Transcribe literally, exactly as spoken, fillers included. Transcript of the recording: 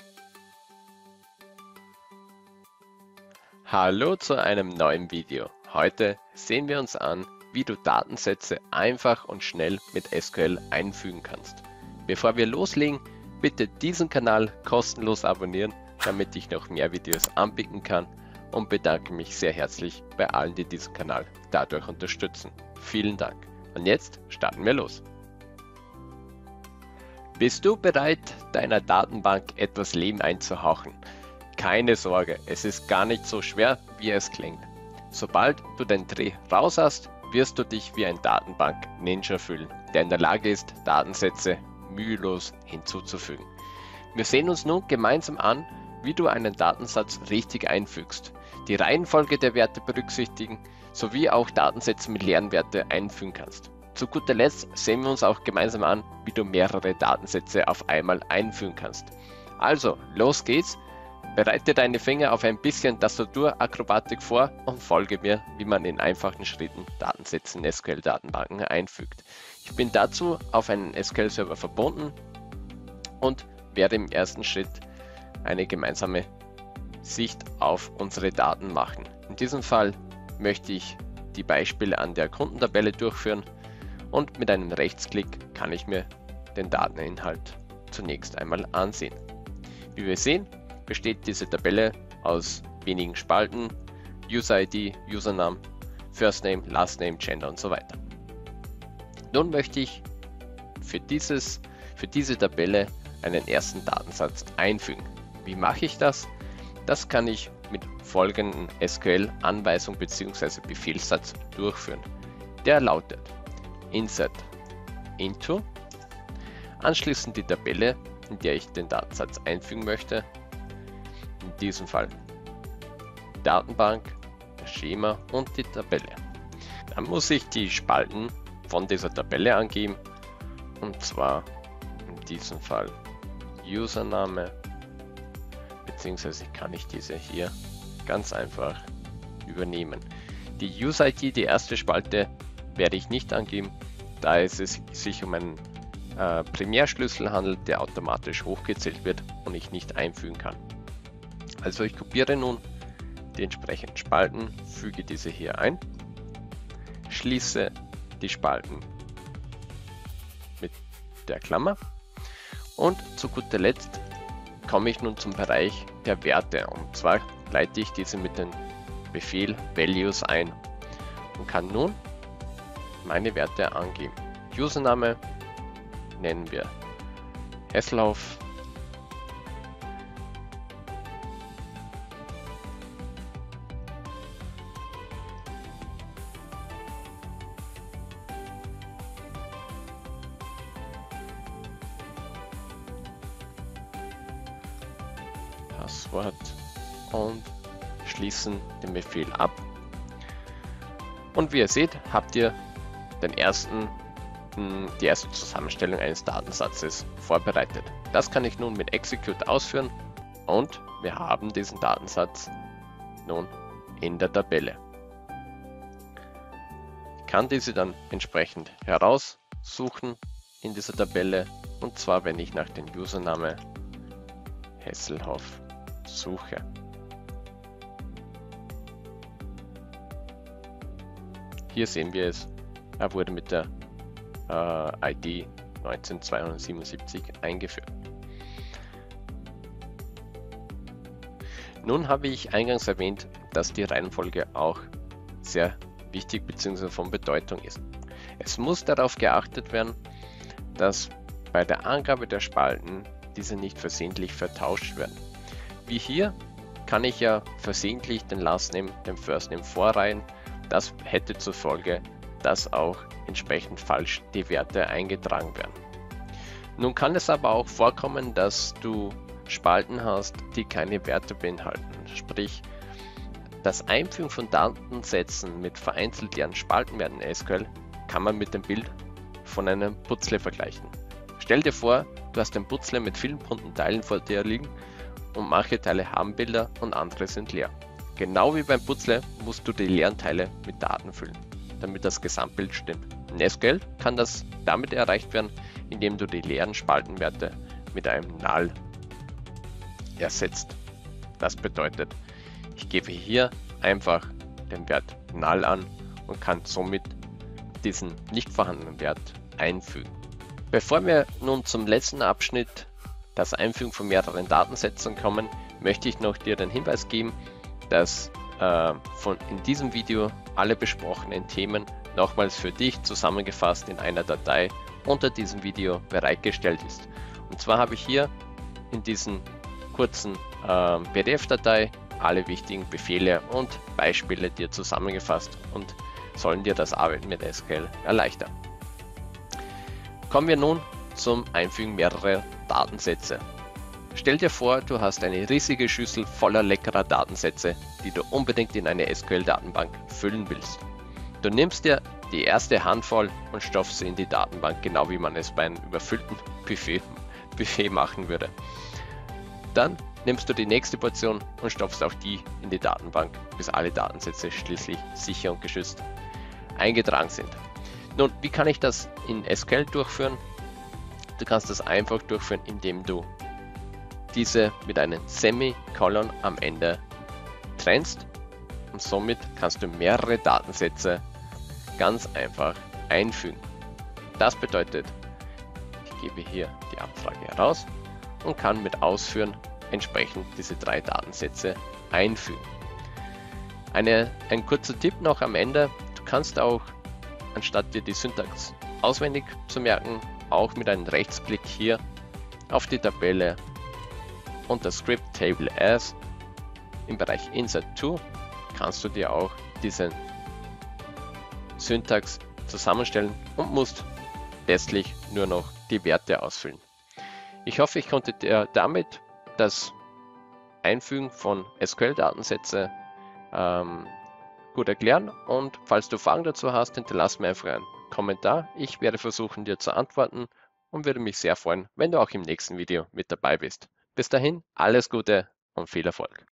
Hallo zu einem neuen Video. Heute sehen wir uns an, wie du Datensätze einfach und schnell mit S Q L einfügen kannst. Bevor wir loslegen, bitte diesen Kanal kostenlos abonnieren, damit ich noch mehr Videos anbieten kann, und bedanke mich sehr herzlich bei allen, die diesen Kanal dadurch unterstützen. Vielen Dank. Und jetzt starten wir los. Bist du bereit, deiner Datenbank etwas Leben einzuhauchen? Keine Sorge, es ist gar nicht so schwer, wie es klingt. Sobald du den Dreh raus hast, wirst du dich wie ein Datenbank-Ninja fühlen, der in der Lage ist, Datensätze mühelos hinzuzufügen. Wir sehen uns nun gemeinsam an, wie du einen Datensatz richtig einfügst, die Reihenfolge der Werte berücksichtigen, sowie auch Datensätze mit leeren Werten einfügen kannst. Zu guter Letzt sehen wir uns auch gemeinsam an, wie du mehrere Datensätze auf einmal einfügen kannst. Also, los geht's! Bereite deine Finger auf ein bisschen Tastaturakrobatik vor und folge mir, wie man in einfachen Schritten Datensätze in S Q L-Datenbanken einfügt. Ich bin dazu auf einen S Q L-Server verbunden und werde im ersten Schritt eine gemeinsame Sicht auf unsere Daten machen. In diesem Fall möchte ich die Beispiele an der Kundentabelle durchführen und mit einem Rechtsklick kann ich mir den Dateninhalt zunächst einmal ansehen. Wie wir sehen, besteht diese Tabelle aus wenigen Spalten: User I D, Username, First Name, Last Name, Gender und so weiter. Nun möchte ich für, dieses, für diese Tabelle einen ersten Datensatz einfügen. Wie mache ich das? Das kann ich mit folgenden S Q L-Anweisung bzw. Befehlssatz durchführen. Der lautet Insert Into, anschließend die Tabelle, in der ich den Datensatz einfügen möchte. In diesem Fall Datenbank, das Schema und die Tabelle. Dann muss ich die Spalten von dieser Tabelle angeben, und zwar in diesem Fall Username, beziehungsweise kann ich diese hier ganz einfach übernehmen. Die User I D, die erste Spalte, werde ich nicht angeben, da es sich um einen äh, Primärschlüssel handelt, der automatisch hochgezählt wird und ich nicht einfügen kann. Also ich kopiere nun die entsprechenden Spalten, füge diese hier ein, schließe die Spalten mit der Klammer und zu guter Letzt komme ich nun zum Bereich der Werte, und zwar leite ich diese mit dem Befehl Values ein und kann nun meine Werte angeben. Username nennen wir Hesselhoff. Passwort und schließen den Befehl ab. Und wie ihr seht, habt ihr den ersten, die erste Zusammenstellung eines Datensatzes vorbereitet. Das kann ich nun mit Execute ausführen und wir haben diesen Datensatz nun in der Tabelle. Ich kann diese dann entsprechend heraussuchen in dieser Tabelle, und zwar wenn ich nach dem Username Hesselhoff suche. Hier sehen wir es, er wurde mit der äh, I D neunzehntausendzweihundertsiebenundsiebzig eingeführt. Nun habe ich eingangs erwähnt, dass die Reihenfolge auch sehr wichtig bzw. von Bedeutung ist. Es muss darauf geachtet werden, dass bei der Angabe der Spalten diese nicht versehentlich vertauscht werden. Wie hier kann ich ja versehentlich den Last Name, den First Name vorreihen. Das hätte zur Folge, dass auch entsprechend falsch die Werte eingetragen werden. Nun kann es aber auch vorkommen, dass du Spalten hast, die keine Werte beinhalten. Sprich, das Einfügen von Datensätzen mit vereinzelt leeren Spaltenwerten in S Q L kann man mit dem Bild von einem Puzzle vergleichen. Stell dir vor, du hast ein Puzzle mit vielen bunten Teilen vor dir liegen und manche Teile haben Bilder und andere sind leer. Genau wie beim Puzzle musst du die leeren Teile mit Daten füllen, damit das Gesamtbild stimmt. In S Q L kann das damit erreicht werden, indem du die leeren Spaltenwerte mit einem Null ersetzt. Das bedeutet, ich gebe hier einfach den Wert null an und kann somit diesen nicht vorhandenen Wert einfügen. Bevor wir nun zum letzten Abschnitt, das Einfügen von mehreren Datensätzen, kommen, möchte ich noch dir den Hinweis geben, dass äh, von in diesem Video alle besprochenen Themen nochmals für dich zusammengefasst in einer Datei unter diesem Video bereitgestellt ist. Und zwar habe ich hier in diesen kurzen äh, P D F-Datei alle wichtigen Befehle und Beispiele dir zusammengefasst und sollen dir das Arbeiten mit S Q L erleichtern. Kommen wir nun zum Einfügen mehrerer Datensätze. Stell dir vor, du hast eine riesige Schüssel voller leckerer Datensätze, die du unbedingt in eine S Q L-Datenbank füllen willst. Du nimmst dir die erste Handvoll und stopfst sie in die Datenbank, genau wie man es bei einem überfüllten Buffet, Buffet machen würde. Dann nimmst du die nächste Portion und stopfst auch die in die Datenbank, bis alle Datensätze schließlich sicher und geschützt eingetragen sind. Nun, wie kann ich das in S Q L durchführen? Du kannst das einfach durchführen, indem du diese mit einem Semikolon am Ende trennst und somit kannst du mehrere Datensätze ganz einfach einfügen. Das bedeutet, ich gebe hier die Abfrage heraus und kann mit Ausführen entsprechend diese drei Datensätze einfügen. Eine, ein kurzer Tipp noch am Ende, du kannst auch, anstatt dir die Syntax auswendig zu merken, auch mit einem Rechtsklick hier auf die Tabelle unter Script Table As im Bereich Insert To kannst du dir auch diesen Syntax zusammenstellen und musst letztlich nur noch die Werte ausfüllen. Ich hoffe, ich konnte dir damit das Einfügen von S Q L-Datensätze ähm, gut erklären, und falls du Fragen dazu hast, hinterlass mir einfach einen Kommentar. Ich werde versuchen, dir zu antworten und würde mich sehr freuen, wenn du auch im nächsten Video mit dabei bist. Bis dahin, alles Gute und viel Erfolg.